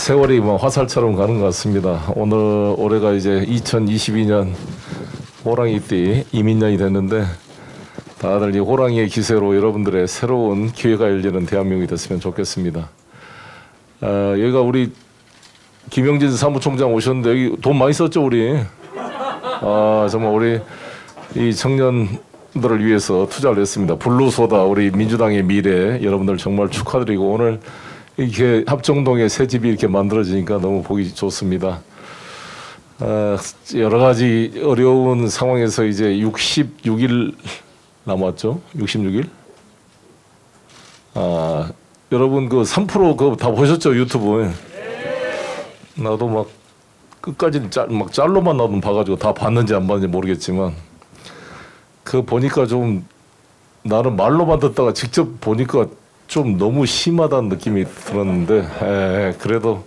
세월이 뭐 화살처럼 가는 것 같습니다. 올해가 이제 2022년 호랑이띠 이민년이 됐는데 다들 이 호랑이의 기세로 여러분들의 새로운 기회가 열리는 대한민국이 됐으면 좋겠습니다. 여기가 우리 김영진 사무총장 오셨는데 여기 돈 많이 썼죠 우리? 정말 우리 이 청년들을 위해서 투자를 했습니다. 블루소다 우리 민주당의 미래 여러분들 정말 축하드리고 오늘 이렇게 합정동에 새 집이 이렇게 만들어지니까 너무 보기 좋습니다. 여러 가지 어려운 상황에서 이제 66일 남았죠? 66일? 여러분 그 3% 그거 다 보셨죠? 유튜브에? 나도 막 끝까지 막 짤로만 나도 봐가지고 다 봤는지 안 봤는지 모르겠지만 그 보니까 좀 나는 말로만 듣다가 직접 보니까 좀 너무 심하다는 느낌이 들었는데 그래도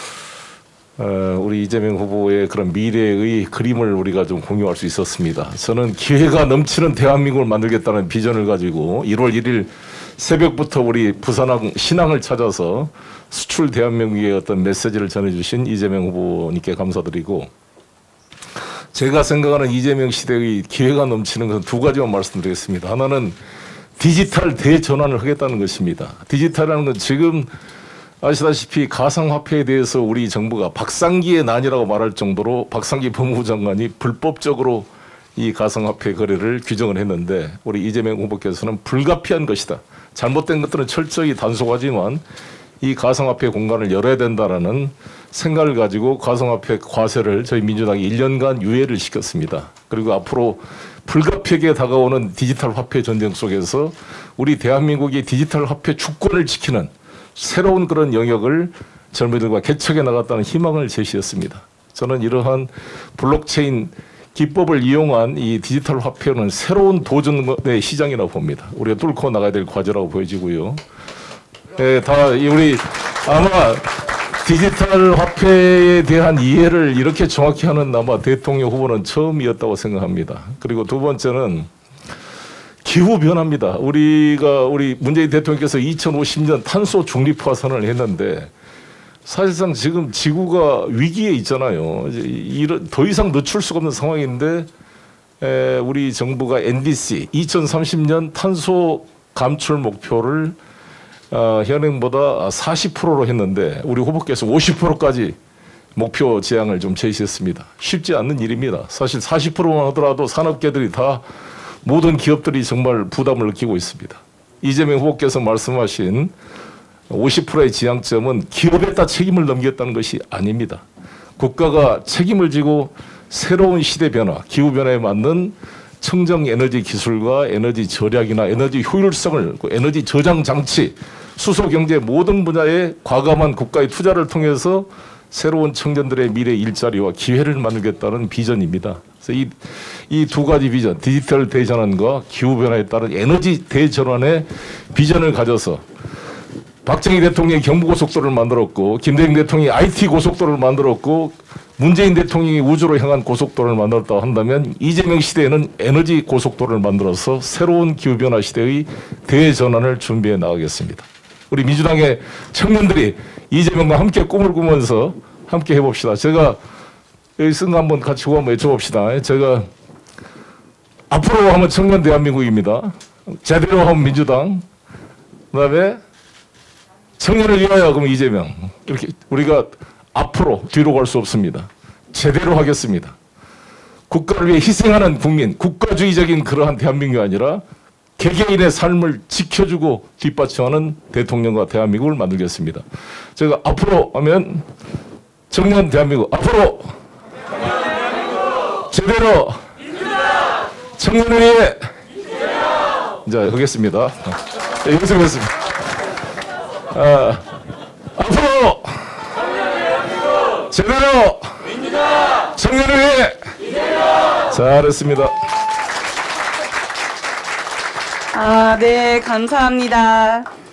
우리 이재명 후보의 그런 미래의 그림을 우리가 좀 공유할 수 있었습니다. 저는 기회가 넘치는 대한민국을 만들겠다는 비전을 가지고 1월 1일 새벽부터 우리 부산항 신항을 찾아서 수출 대한민국의 어떤 메시지를 전해주신 이재명 후보님께 감사드리고 제가 생각하는 이재명 시대의 기회가 넘치는 것은 두 가지만 말씀드리겠습니다. 하나는 디지털 대전환을 하겠다는 것입니다. 디지털이라는 건 지금 아시다시피 가상화폐에 대해서 우리 정부가 박상기의 난이라고 말할 정도로 박상기 법무부 장관이 불법적으로 이 가상화폐 거래를 규정을 했는데 우리 이재명 후보께서는 불가피한 것이다. 잘못된 것들은 철저히 단속하지만 이 가상화폐 공간을 열어야 된다라는 생각을 가지고 가상화폐 과세를 저희 민주당이 1년간 유예를 시켰습니다. 그리고 앞으로 불가피하게 다가오는 디지털 화폐 전쟁 속에서 우리 대한민국이 디지털 화폐 주권을 지키는 새로운 그런 영역을 젊은이들과 개척해 나갔다는 희망을 제시했습니다. 저는 이러한 블록체인 기법을 이용한 이 디지털 화폐는 새로운 도전의 시장이라고 봅니다. 우리가 뚫고 나가야 될 과제라고 보여지고요. 우리 아마 디지털 화폐에 대한 이해를 이렇게 정확히 하는 아마 대통령 후보는 처음이었다고 생각합니다. 그리고 두 번째는 기후변화입니다. 우리 문재인 대통령께서 2050년 탄소 중립화 선언을 했는데 사실상 지금 지구가 위기에 있잖아요. 더 이상 늦출 수가 없는 상황인데 우리 정부가 NDC 2030년 탄소 감출 목표를 현행보다 40%로 했는데 우리 후보께서 50%까지 목표 제한을 좀 제시했습니다. 쉽지 않는 일입니다. 사실 40%만 하더라도 산업계들이 다 모든 기업들이 정말 부담을 느끼고 있습니다. 이재명 후보께서 말씀하신 50%의 지향점은 기업에다 책임을 넘기겠다는 것이 아닙니다. 국가가 책임을 지고 새로운 시대 변화, 기후 변화에 맞는 청정 에너지 기술과 에너지 절약이나 에너지 효율성을 에너지 저장 장치, 수소 경제 모든 분야에 과감한 국가의 투자를 통해서 새로운 청년들의 미래 일자리와 기회를 만들겠다는 비전입니다. 그래서 이 두 가지 비전, 디지털 대전환과 기후 변화에 따른 에너지 대전환의 비전을 가져서 박정희 대통령이 경부고속도로를 만들었고 김대중 대통령이 IT 고속도로를 만들었고 문재인 대통령이 우주로 향한 고속도로를 만들었다고 한다면 이재명 시대에는 에너지 고속도로를 만들어서 새로운 기후변화 시대의 대전환을 준비해 나가겠습니다. 우리 민주당의 청년들이 이재명과 함께 꿈을 꾸면서 함께 해봅시다. 제가 여기 쓴 거 한번 같이 한번 외쳐봅시다. 제가 앞으로 하면 청년 대한민국입니다. 제대로 하면 민주당. 그다음에 청년을 위하여 그러면 이재명. 이렇게 우리가 앞으로 뒤로 갈 수 없습니다. 제대로 하겠습니다. 국가를 위해 희생하는 국민, 국가주의적인 그러한 대한민국이 아니라 개개인의 삶을 지켜주고 뒷받침하는 대통령과 대한민국을 만들겠습니다. 제가 앞으로 하면 청년 대한민국, 앞으로 제대로 청년을 위해 자 하겠습니다. 여기서 하겠습니다. 앞으로 제대로 청년을 위해 잘했습니다. 네, 감사합니다.